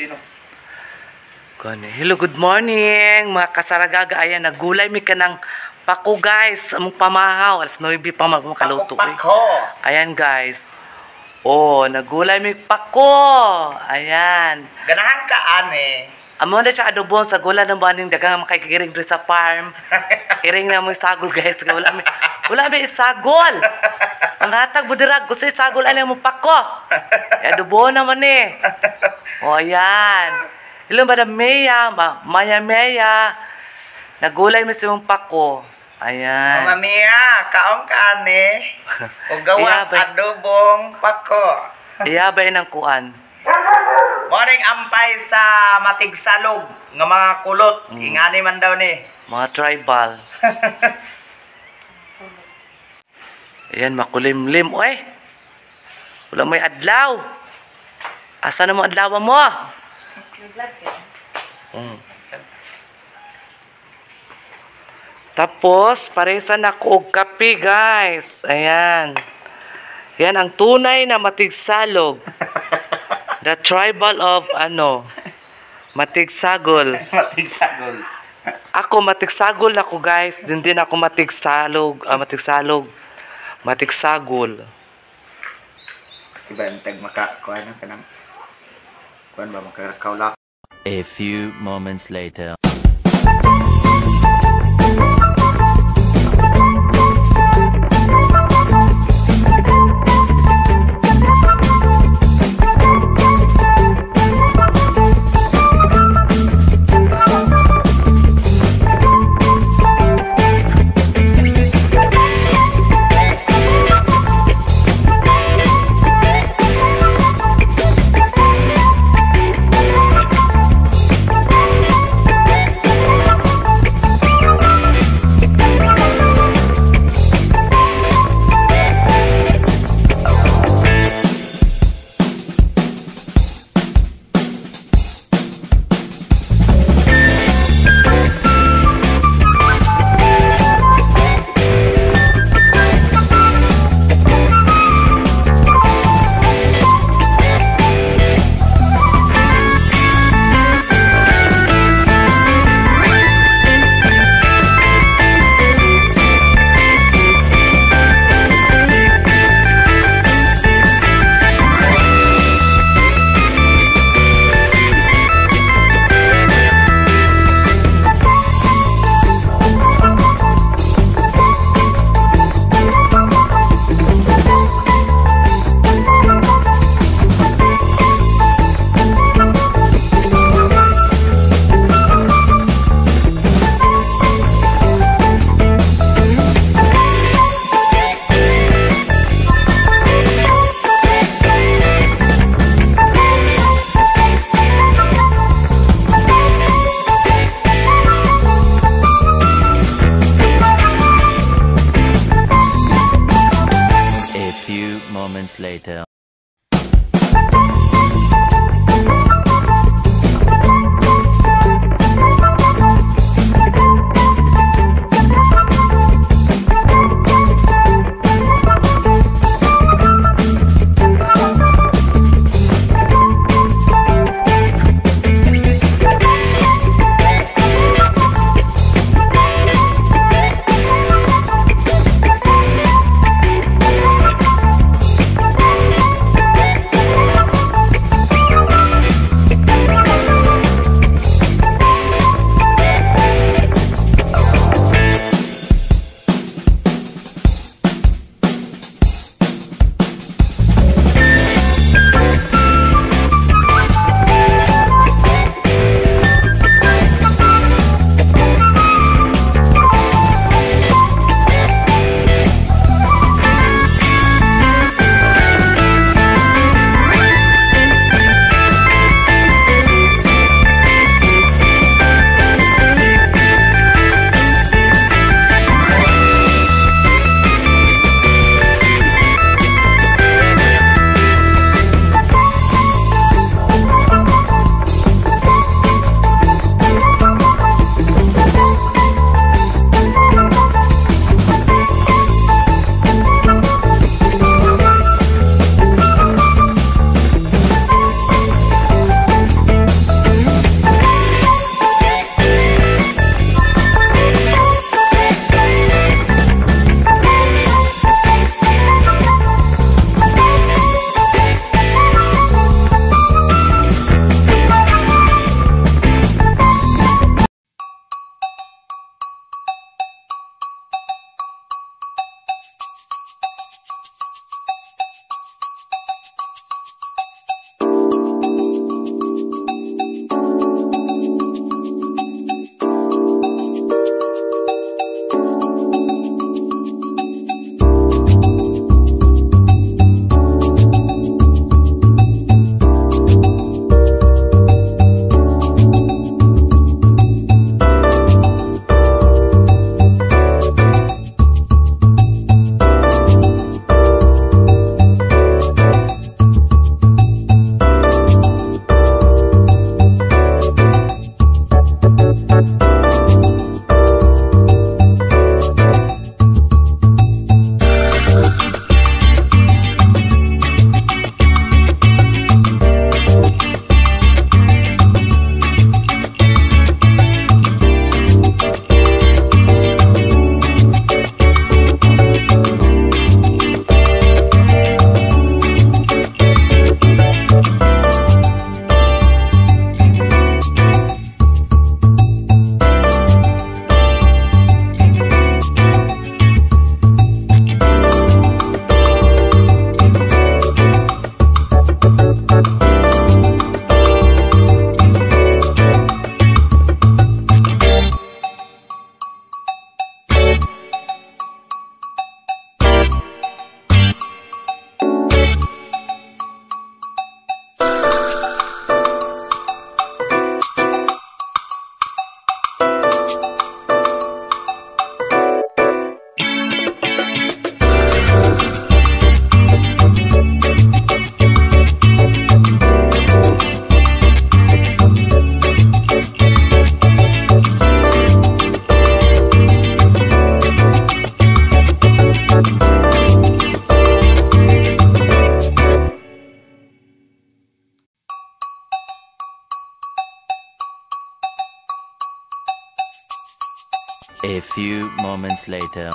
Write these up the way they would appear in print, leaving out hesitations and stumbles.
Sino? Hello, good morning mga kasaragaga. Ayan, nagulay mi ka ng pako guys. Among pamahaw. Alas 9 pa magmakaluto. Pako. Ayan guys. Oh, nagulay mi pako. Ayan. Ganahan ka, ane. Amo na siya adobon sa gula ng baning dagang makakikiring doon sa farm. Iring na mo isagol guys. Wala may isagol. Ang hatag budirag. Gusto isagol alam mo pako. Adobon naman eh. O ayan. Hello Madam Maya. Maya. Nagulay mo si mong pako. Ayan. Mama Mia, kaong ka, ane. O gawas adobong pako. Iyabay ng kuan. Morning ampay sa matigsalog ng mga kulot. Ingani man daw ni. Mga tribal. Ayan, makulimlim. Uy! Wala may adlaw. Asa na mo adlaw mo? Tapos, paresan ako og kape, guys. Ayan. Yan ang tunay na matigsalog. The tribal of, matigsagol. Matigsagol. Ako, matigsagol ako, guys. Din ako matigsalog. Matigsagol. Iba yung tag makakuha ng kanang. Kuhan ba makakaulak? A few moments later. A few moments later.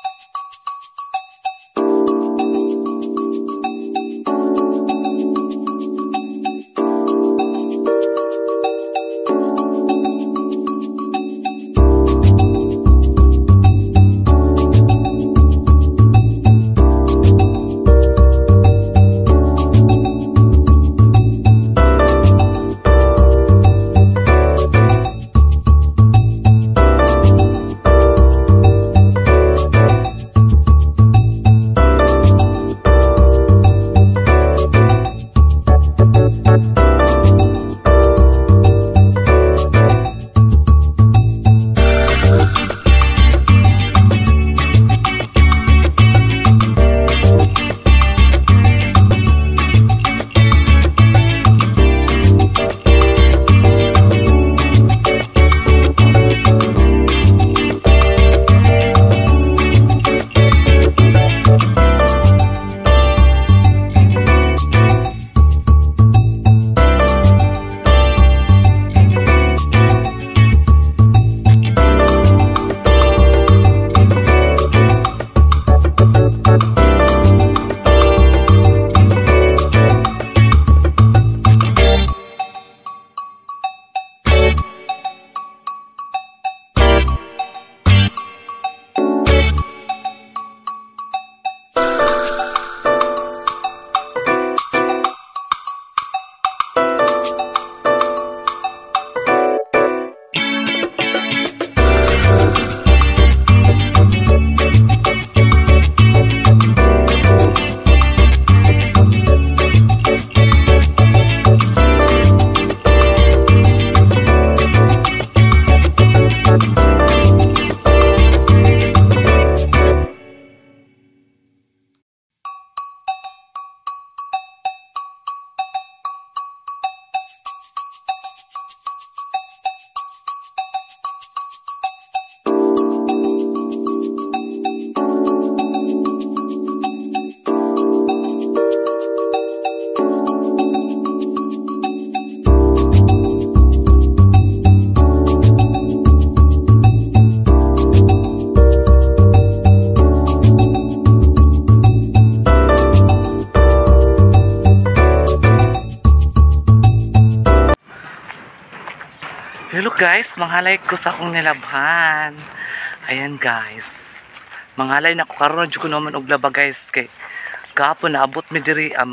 Hello guys, manghalay ko sa akong nilabhan. Ayan guys. Manghalay na ko karon jud ko naman og laba guys kay gapon naabot mi diri ang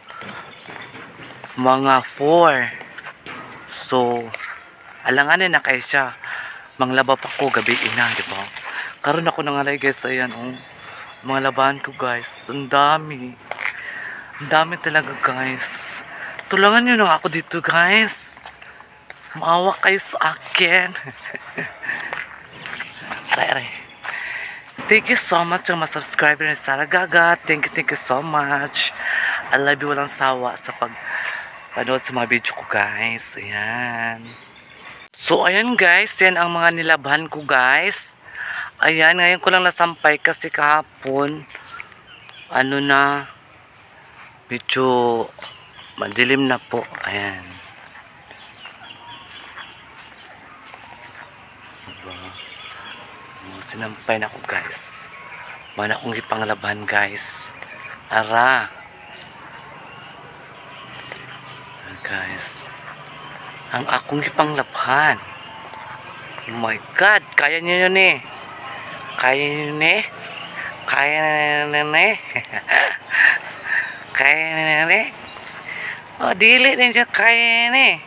mga 4. So alanganin na kay siya. Manglaba pa ko gabi ina, di ba? Karon ako nanghalay guys, ayan oh. Mga labahan ko guys, ang dami. Ang dami talaga guys. Tulungan niyo lang ako dito guys. Maawa kayo sa akin. Try. Thank you so much sa mga subscriber ni Sarah Gaga. Thank you so much. I love you walang sawa sa panood sa mga video ko guys. Ayan. So ayan guys, yan ang mga nilabhan ko guys. Ayan, ngayon ko lang nasampay kasi kahapon medyo madilim na po. Ayan. Sinampay na ako guys. Mana akong ipanglaban guys. Ara. Guys. Ang akong ipanglabhan. Oh my God. Kaya niyo yun eh. Kaya niyo yun eh. Kaya niyo yun eh. Kaya niyo yun eh. Oh, dili din siya kaya yun eh.